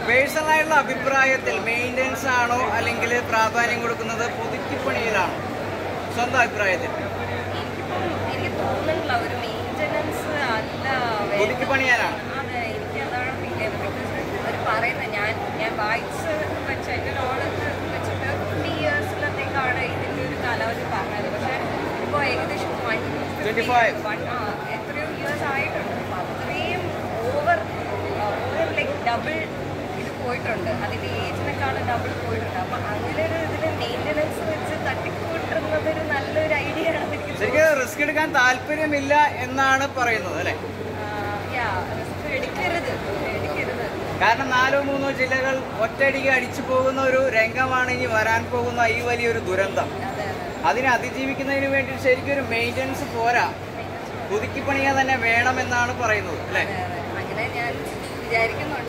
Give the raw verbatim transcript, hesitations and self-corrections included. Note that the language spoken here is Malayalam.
പേഴ്സണൽ ആയിട്ടുള്ള അഭിപ്രായത്തിൽ മെയിൻ്റെനൻസ് ആണോ അല്ലെങ്കിൽ പ്രാധാന്യം കൊടുക്കുന്നത് പുതുക്കിപ്പണിയിലാണോ? സ്വന്തം അഭിപ്രായത്തിൽ എനിക്ക് തോന്നുന്നില്ല ഒരു മെയിൻ്റെനൻസ് അല്ല, പുതുക്കിപ്പണിയാനാണ്. അതെ, എനിക്ക് അതാണ് ഫീൽ ചെയ്യുന്നത്. ബിക്കോസ് അവർ പറയുന്നത് ഞാൻ ഞാൻ വായിച്ച് വെച്ച എൻ്റെ നോളജ് വെച്ചിട്ട് ഫിഫ്റ്റി ഇയേഴ്സിലത്തേക്കാണ് ഇതിൻ്റെ ഒരു കാലാവധി പറഞ്ഞത്. പക്ഷേ ഇപ്പോൾ ഏകദേശം വൺ ട്വൻറ്റി ഫൈവ് വൺ ആ എത്രയോ ഇയേഴ്സ് ആയിട്ടുണ്ട്. അപ്പോൾ അത്രയും ഓവർ ഓവർ ലൈക്ക് ഡബിൾ ഇത് പോയിട്ടുണ്ട്, അതിൻ്റെ ഏജിനെക്കാളും ഡബിൾ പോയിട്ടുണ്ട്. അപ്പം അങ്ങനെ ഒരു ഇതിന് മെയിൻ്റെനൻസ് വെച്ച് തട്ടിക്കൂട്ടുന്നത് ഒരു നല്ലൊരു ഐഡിയ ആണ്. ശരിക്കും റിസ്ക് എടുക്കാൻ താല്പര്യമില്ല എന്നാണ് പറയുന്നത് അല്ലേ? റിസ്ക് എടുക്കരുത് എടുക്കരുത് കാരണം നാലോ മൂന്നോ ജില്ലകൾ ഒറ്റയടിക്ക് അടിച്ചു പോകുന്ന ഒരു രംഗമാണ് ഇനി വരാൻ പോകുന്ന ഈ വലിയൊരു ദുരന്തം. അതിനെ അതിജീവിക്കുന്നതിന് വേണ്ടി ശരിക്കും ഒരു മെയിൻ്റെനൻസ് പോരാ, പുതുക്കിപ്പണിയാൻ തന്നെ വേണമെന്നാണ് പറയുന്നത് അല്ലേ? അങ്ങനെ ഞാൻ വിചാരിക്കുന്നുണ്ട്.